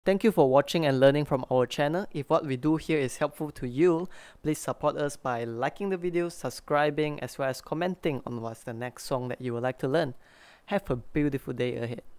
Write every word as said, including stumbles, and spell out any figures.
Thank you for watching and learning from our channel. If what we do here is helpful to you, please support us by liking the video, subscribing, as well as commenting on what's the next song that you would like to learn. Have a beautiful day ahead.